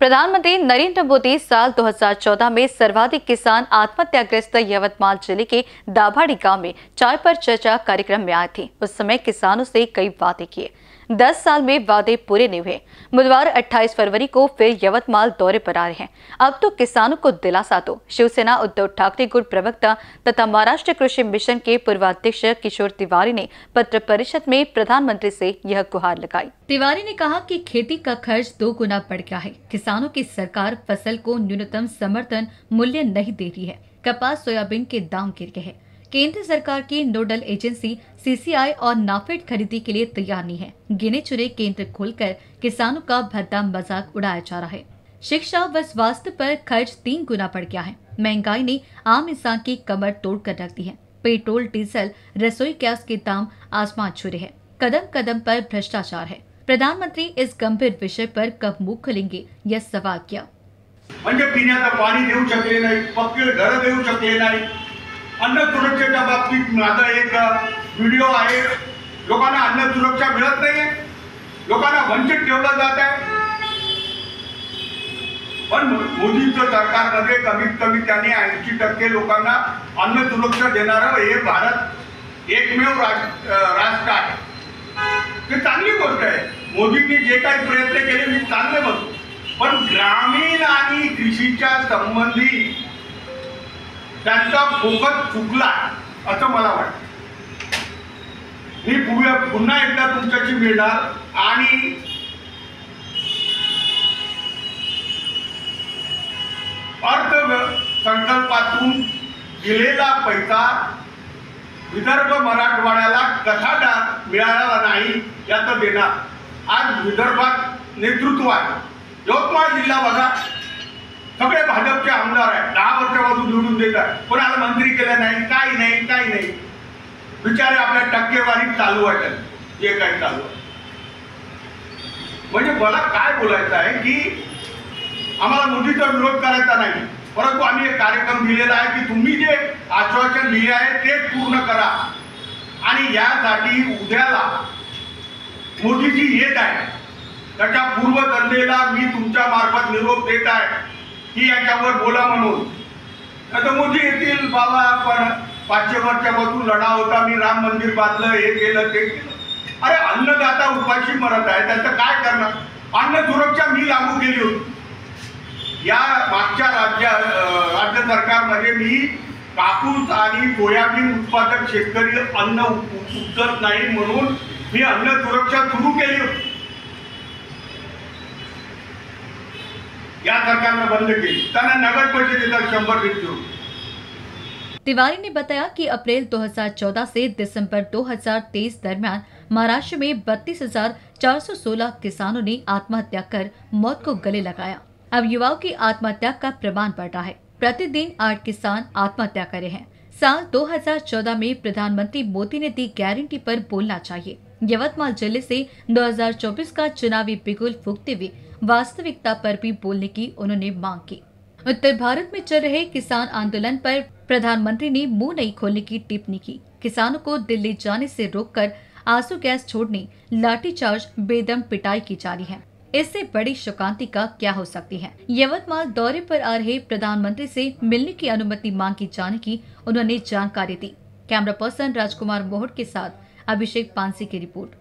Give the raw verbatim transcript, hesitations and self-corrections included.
प्रधानमंत्री नरेंद्र मोदी साल दो हज़ार चौदह में सर्वाधिक किसान आत्महत्याग्रस्त यवतमाल जिले के दाभाड़ी गांव में चाय पर चर्चा कार्यक्रम में आए थे। उस समय किसानों से कई वादे किए। दस साल में वादे पूरे नहीं हुए। बुधवार अट्ठाईस फरवरी को फिर यवतमाल दौरे पर आ रहे हैं। अब तो किसानों को दिलासा दो। शिवसेना उद्धव ठाकरे गुट प्रवक्ता तथा महाराष्ट्र कृषि मिशन के पूर्वाध्यक्ष किशोर तिवारी ने पत्र परिषद में प्रधानमंत्री से यह गुहार लगाई। तिवारी ने कहा कि खेती का खर्च दो गुना बढ़ गया है। किसानों की सरकार फसल को न्यूनतम समर्थन मूल्य नहीं दे रही है। कपास सोयाबीन के दाम गिर गए हैं। केंद्र सरकार की नोडल एजेंसी सीसीआई और नाफेड खरीदी के लिए तैयार नहीं है। गिने चुने केंद्र खोलकर किसानों का भद्दा मजाक उड़ाया जा रहा है। शिक्षा व स्वास्थ्य पर खर्च तीन गुना बढ़ गया है। महंगाई ने आम इंसान की कमर तोड़ कर रख दी है। पेट्रोल, डीजल, रसोई गैस के दाम आसमान छू रहे हैं। कदम कदम पर भ्रष्टाचार है। प्रधानमंत्री इस गंभीर विषय पर कब मुंह खोलेंगे, यह सवाल किया। म्हणजे पिण्याचं पाणी देऊ शकले नाही, पक्के घर देऊ शकले नाही। अन्न सुरक्षेच्या बाबतीत माझा एक व्हिडिओ आहे। लोकांना अन्न सुरक्षा मिळत नाहीये, लोकांना वंचित ठेवलं जात आहे। पण मोदीचं सरकारमध्ये कमीत कमी त्यांनी ऐंशी टक्के लोकांना अन्न सुरक्षा देणारं हे भारत एकमेव राष्ट्र आहे। ही चांगली गोष्ट आहे। मोदींनी जे काही प्रयत्न केले मी चांगले म्हणतो, पण ग्रामीण आणि कृषीच्या संबंधी त्यांचा फोकस चुकला असं मला वाटतं। मी पुन्हा एकदा तुमच्याशी मिळणार आणि अर्थसंकल्पातून दिलेला पैसा विदर्भ मराठवाड्याला कसा मिळाला नाही याचं देणार। आज विदर्भात नेतृत्व आहे। यवतमाळ जिल्हा बघा, सगळे भाजपचे आमदार आहेत, दहा वर्षापासून निवडून देत आहेत, कोणाला मंत्री केलं नाही, काही नाही काही नाही। विचारे आपल्या टक्केवारी चालू आहे, जे काही चालू आहे। म्हणजे मला काय बोलायचं आहे की आम्हाला मोदीचा विरोध करायचा नाही, परंतु आम्ही एक कार्यक्रम दिलेला आहे की तुम्ही जे आश्वासन दिले आहे ते पूर्ण करा। आणि यासाठी उद्याला मोदीजी येत आहे, त्याच्या पूर्वसंध्येला मी तुमच्या मार्फत निरोप देत आहे की याच्यावर बोला म्हणून। आता मोदी येतील, बाबा पण पाचशे वर्षापासून लढा होता, मी राम मंदिर बांधलं, हे केलं ते केलं। अरे अन्नदाता उपाशी मरत आहे, त्याचं काय करणार? अन्न सुरक्षा मी लागू केली होती। या मागच्या राज्य राज्य सरकारमध्ये मी कापूस आणि सोयाबीन उत्पादक शेतकरी अन्न उचलत नाही म्हणून मी अन्न सुरक्षा सुरू केली होती। या सरकार ने बंद की, नगद पैसे देतात शंभर रुपये। तिवारी ने बताया कि अप्रैल दो हज़ार चौदह से दिसंबर दो हज़ार तेईस दरमियान महाराष्ट्र में बत्तीस हजार चार सौ सोलह किसानों ने आत्महत्या कर मौत को गले लगाया। अब युवाओं की आत्महत्या का प्रमाण बढ़ रहा है। प्रतिदिन आठ किसान आत्महत्या कर रहे हैं। साल दो हज़ार चौदह में प्रधानमंत्री मोदी ने दी गारंटी पर बोलना चाहिए। यवतमाल जिले से दो हज़ार चौबीस का चुनावी बिगुल फूंकते हुए वास्तविकता पर भी बोलने की उन्होंने मांग की। उत्तर भारत में चल रहे किसान आंदोलन पर प्रधानमंत्री ने मुंह नहीं खोलने की टिप्पणी की। किसानों को दिल्ली जाने से रोककर आंसू गैस छोड़ने, लाठीचार्ज, बेदम पिटाई की जा रही है। इससे बड़ी शोकांति का क्या हो सकती है? यवतमाल दौरे पर आ रहे प्रधानमंत्री से मिलने की अनुमति मांगी जाने की उन्होंने जानकारी दी। कैमरा पर्सन राजकुमार मोहट के साथ अभिषेक पानसी की रिपोर्ट।